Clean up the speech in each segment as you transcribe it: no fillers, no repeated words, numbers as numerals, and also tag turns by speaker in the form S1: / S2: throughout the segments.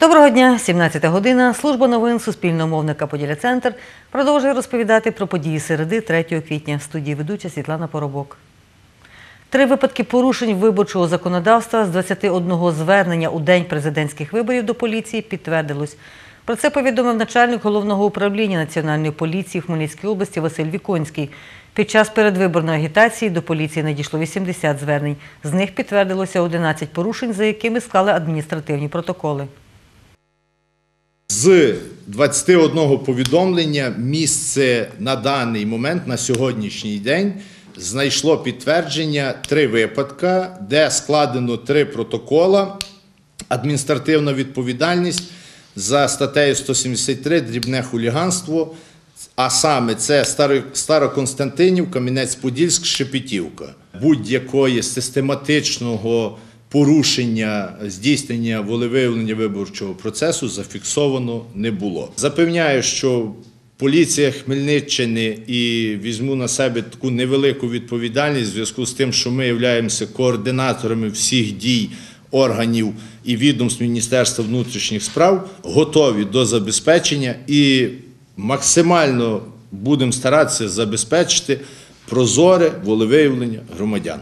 S1: Доброго дня, 17 година. Служба новин Суспільного мовника «Поділля-Центр» продовжує розповідати про події середи 3 квітня. В студії ведуча Світлана Поробок. 3 випадки порушень виборчого законодавства з 21 звернення у день президентських виборів до поліції підтвердилось. Про це повідомив начальник Головного управління Національної поліції в Хмельницькій області Василь Віконський. Під час передвиборної агітації до поліції надійшло 80 звернень. З них підтвердилося 11 порушень, за якими склали адміністративні протоколи.
S2: З 21 повідомлення місце на даний момент, на сьогоднішній день, знайшло підтвердження 3 випадки, де складено 3 протоколи, адміністративна відповідальність за статтею 173 «Дрібне хуліганство», а саме це Староконстантинів, Кам'янець-Подільськ, Шепетівка. Будь-якої систематичного порушення здійснення волевиявлення виборчого процесу зафіксовано не було. Запевняю, що поліція Хмельниччини, і візьму на себе таку невелику відповідальність в зв'язку з тим, що ми являємося координаторами всіх дій органів і відомств Міністерства внутрішніх справ, готові до забезпечення і максимально будемо старатися забезпечити прозоре волевиявлення громадян.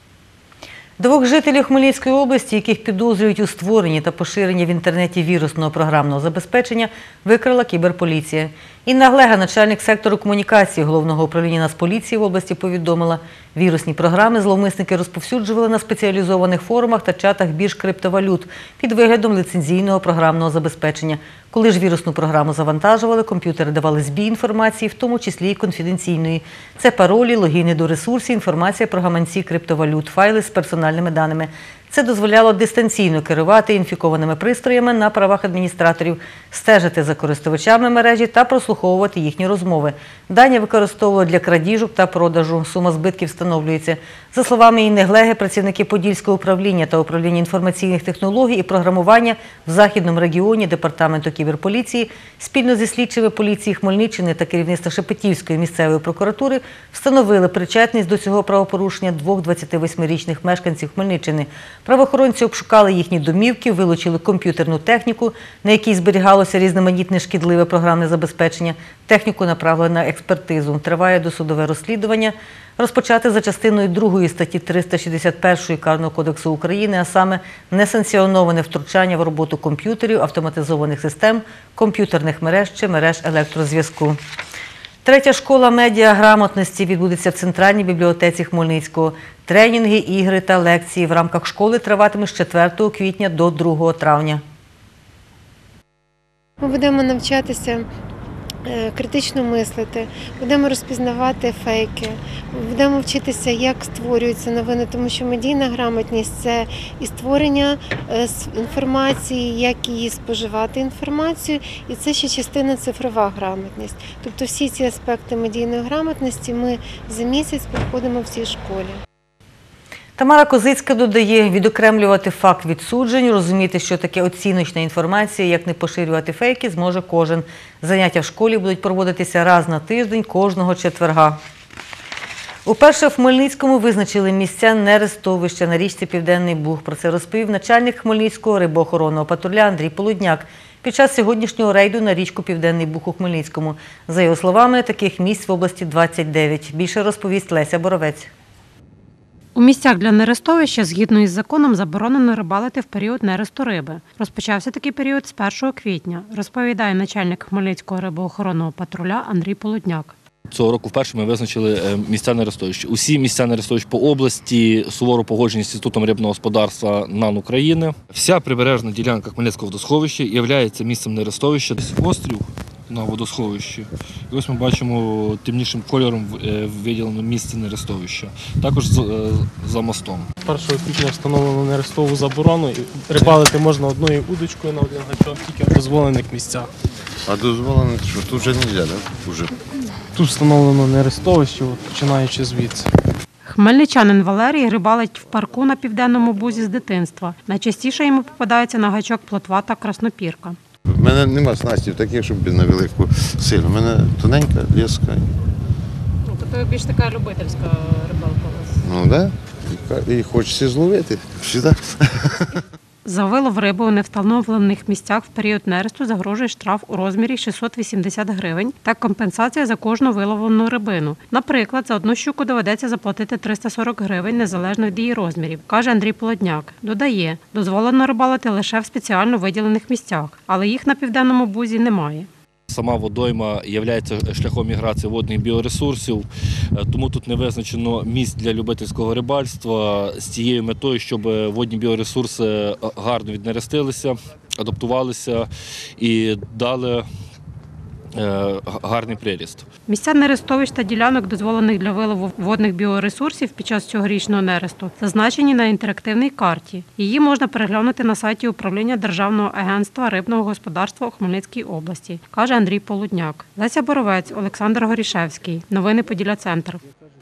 S1: 2 жителів Хмельницької області, яких підозрюють у створенні та поширенні в інтернеті вірусного програмного забезпечення, викрила кіберполіція. Інна Глега, начальник сектору комунікації Головного управління Нацполіції в області, повідомила, вірусні програми зловмисники розповсюджували на спеціалізованих форумах та чатах бірж криптовалют під виглядом ліцензійного програмного забезпечення. Коли ж вірусну програму завантажували, комп'ютери давали збій інформації, в тому числі і конфіденційної. Це паролі, логіни до ресурсів, інформація про гаманці криптовалют, файли з персональними даними. Це дозволяло дистанційно керувати інфікованими пристроями на правах адміністраторів, стежити за користувачами мережі та прослуховувати їхні розмови. Дані використовували для крадіжок та продажу. Сума збитків встановлюється. За словами Інни Глеги, працівники Подільського управління та управління інформаційних технологій і програмування в Західному регіоні Департаменту кіберполіції спільно зі слідчими поліції Хмельниччини та керівництва Шепетівської місцевої прокуратури встановили причетність до цього правопорушення 2 28-річних мешканців Хмельниччини. Правоохоронці обшукали їхні домівки, вилучили комп'ютерну техніку, на якій зберігалося різноманітне шкідливе програмне забезпечення. Техніку направили на експертизу. Триває досудове розслідування, розпочате за частиною 2 статті 361 Карного кодексу України, а саме несанкціоноване втручання в роботу комп'ютерів, автоматизованих систем, комп'ютерних мереж чи мереж електрозв'язку. 3 школа медіаграмотності відбудеться в Центральній бібліотеці Хмельницького. Тренінги, ігри та лекції в рамках школи триватимуть з 4 квітня до 2 травня.
S3: Ми будемо навчатися критично мислити, будемо розпізнавати фейки, будемо вчитися, як створюються новини, тому що медійна грамотність – це і створення інформації, як її споживати інформацію, і це ще частина цифрова грамотність. Тобто всі ці аспекти медійної грамотності ми за місяць проходимо в цій школі.
S1: Тамара Козицька додає, відокремлювати факт від суджень, розуміти, що таке оціночна інформація, як не поширювати фейки, зможе кожен. Заняття в школі будуть проводитися раз на тиждень кожного четверга. Уперше в Хмельницькому визначили місця нерестовища на річці Південний Буг. Про це розповів начальник Хмельницького рибоохоронного патруля Андрій Полудняк під час сьогоднішнього рейду на річку Південний Буг у Хмельницькому. За його словами, таких місць в області 29. Більше розповість Леся Боровець.
S4: У місцях для нерестовища, згідно із законом, заборонено рибалити в період нересту риби. Розпочався такий період з 1 квітня, розповідає начальник Хмельницького рибоохоронного патруля Андрій Полудняк.
S5: Цього року вперше ми визначили місця нерестовищ. Усі місця нерестовищ по області суворо погоджені з Інститутом рибного господарства НАН України. Вся прибережна ділянка Хмельницького водосховища є місцем нерестовища. Острів на водосховищі. І ось ми бачимо темнішим кольором виділено місце нерестовища. Також за мостом.
S6: 1 квітня встановлено нерестову заборону. Рибалити можна одною удочкою на один гачок, тільки в дозволених місцях.
S7: А дозволено, що тут вже не можна, так? Уже.
S6: Тут встановлено нерестовище, починаючи звідси.
S4: Хмельничанин Валерій рибалить в парку на Південному Бузі з дитинства. Найчастіше йому попадається на гачок плотва та краснопірка.
S7: У мене нема снастів таких, щоб на велику силу. У мене тоненька, леска.
S4: Тобто більш така любительська рибалка у вас?
S7: Ну так, да. І хочеться зловити. Сюди.
S4: За вилов риби у невстановлених місцях в період нересту загрожує штраф у розмірі 680 гривень та компенсація за кожну виловлену рибину. Наприклад, за одну щуку доведеться заплатити 340 гривень незалежно від її розмірів, каже Андрій Полотняк. Додає, дозволено рибалити лише в спеціально виділених місцях, але їх на Південному Бузі немає.
S5: Сама водойма є шляхом міграції водних біоресурсів, тому тут не визначено місць для любительського рибальства з цією метою, щоб водні біоресурси гарно віднерестилися, адаптувалися і дали гарний приріст.
S4: Місця нерестовищ та ділянок, дозволених для вилову водних біоресурсів під час цьогорічного нересту, зазначені на інтерактивній карті. Її можна переглянути на сайті управління Державного агентства рибного господарства у Хмельницькій області, каже Андрій Полудняк. Леся Боровець, Олександр Горішевський. Новини Поділля-Центр.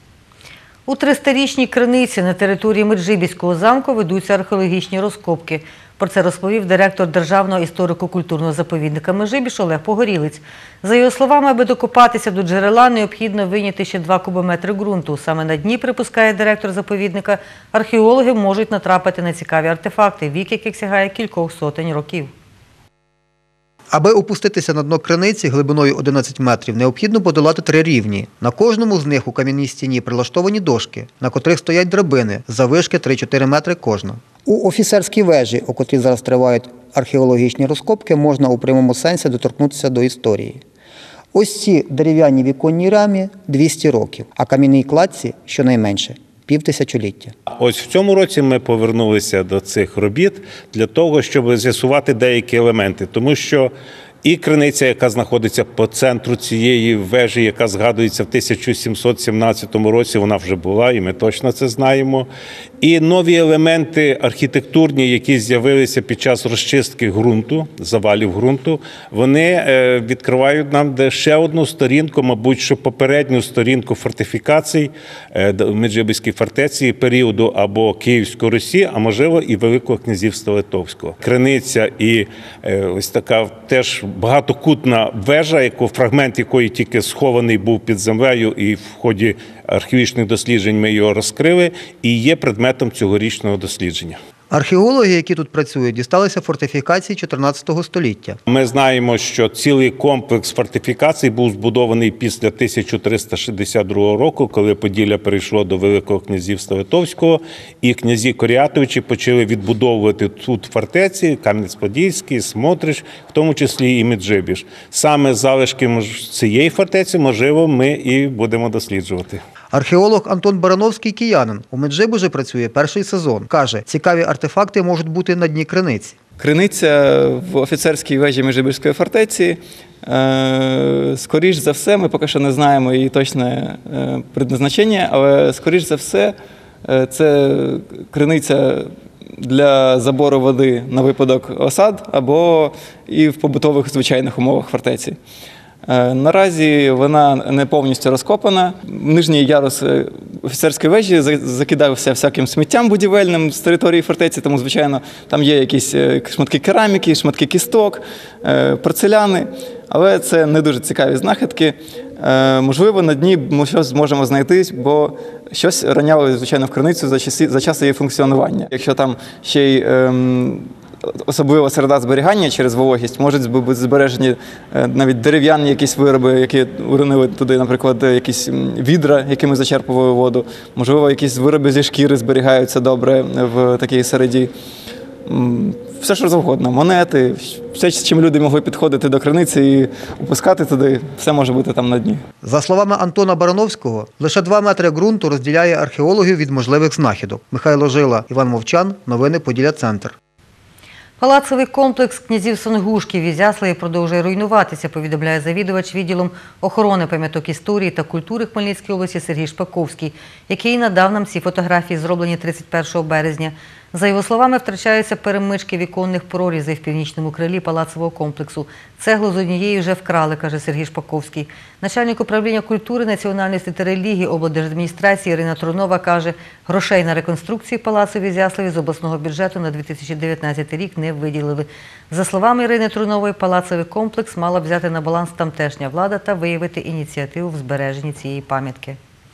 S1: У 300-річній криниці на території Меджибіського замку ведуться археологічні розкопки. Про це розповів директор Державного історико-культурного заповідника Межибіж Олег Погорілець. За його словами, аби докопатися до джерела, необхідно вийняти ще 2 кубометри ґрунту. Саме на дні, припускає директор заповідника, археологи можуть натрапити на цікаві артефакти, вік яких сягає кількох сотень років.
S8: Аби опуститися на дно криниці глибиною 11 метрів, необхідно подолати 3 рівні. На кожному з них у кам'яній стіні прилаштовані дошки, на котрих стоять драбини, заввишки 3-4 метри кожна.
S9: У офіцерській вежі, у котрій зараз тривають археологічні розкопки, можна у прямому сенсі доторкнутися до історії. Ось ці дерев'яні віконні рамі – 200 років, а кам'яній кладці – щонайменше – півтисячоліття.
S10: Ось в цьому році ми повернулися до цих робіт для того, щоб з'ясувати деякі елементи, тому що і криниця, яка знаходиться по центру цієї вежі, яка згадується в 1717 році, вона вже була, і ми точно це знаємо. І нові елементи архітектурні, які з'явилися під час розчистки ґрунту, завалів ґрунту, вони відкривають нам ще одну сторінку, мабуть, що попередню сторінку фортифікацій Меджибіської фортеці періоду або Київської Русі, а можливо і Великого князівства Литовського. Криниця і ось така теж багатокутна вежа, фрагмент якої тільки схований був під землею, і в ході археологічних досліджень ми його розкрили, і є предметом цьогорічного дослідження.
S8: Археологи, які тут працюють, дісталися фортифікацій 14 століття.
S10: Ми знаємо, що цілий комплекс фортифікацій був збудований після 1362 року, коли Поділля перейшло до Великого князівства Литовського, і князі Корятовичі почали відбудовувати тут фортеці, Кам'янець-Подільський, Смотрич, в тому числі і Меджибіж. Саме залишки цієї фортеці, можливо, ми і будемо досліджувати.
S8: Археолог Антон Барановський – киянин. У Меджибіжі працює перший сезон. Каже, цікаві артефакти можуть бути на дні криниці.
S11: Криниця в офіцерській вежі Меджибіжської фортеці. Скоріш за все, ми поки що не знаємо її точне предназначення, але скоріш за все це криниця для забору води на випадок осад або і в побутових звичайних умовах фортеці. Наразі вона не повністю розкопана. Нижній ярус офіцерської вежі закидався всяким сміттям будівельним з території фортеці, тому, звичайно, там є якісь шматки кераміки, шматки кісток, порцеляни, але це не дуже цікаві знахідки. Можливо, на дні ми щось зможемо знайти, бо щось роняло, звичайно, в криницю за час її функціонування. Якщо там ще й особлива середа зберігання через вологість, можуть бути збережені навіть дерев'яні якісь вироби, які уронили туди, наприклад, якісь відра, якими зачерпували воду. Можливо, якісь вироби зі шкіри зберігаються добре в такій середі. Все, що завгодно. Монети, все, з чим люди могли підходити до криниці і опускати туди, все може бути там на дні.
S8: За словами Антона Барановського, лише 2 метри ґрунту розділяє археологів від можливих знахідок. Михайло Жила, Іван Мовчан, новини Поділля-Центр.
S1: Палацовий комплекс князів Сонгушків Ізяславі продовжує руйнуватися, повідомляє завідувач відділом охорони пам'яток історії та культури Хмельницької області Сергій Шпаковський, який надав нам ці фотографії, зроблені 31 березня. За його словами, втрачаються перемички віконних прорізів в північному крилі палацового комплексу. Цеглу з однієї вже вкрали, каже Сергій Шпаковський. Начальник управління культури, національності та релігії облдержадміністрації Ірина Трунова каже, грошей на реконструкцію палацу в Ізяславі з обласного бюджету на 2019 рік не виділили. За словами Ірини Трунової, палацовий комплекс мала взяти на баланс тамтешня влада та виявити ініціативу в збереженні цієї пам'ятки.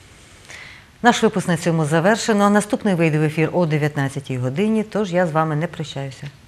S1: Наш випуск на цьому завершено. Наступний вийде в ефір о 19 годині, тож я з вами не прощаюся.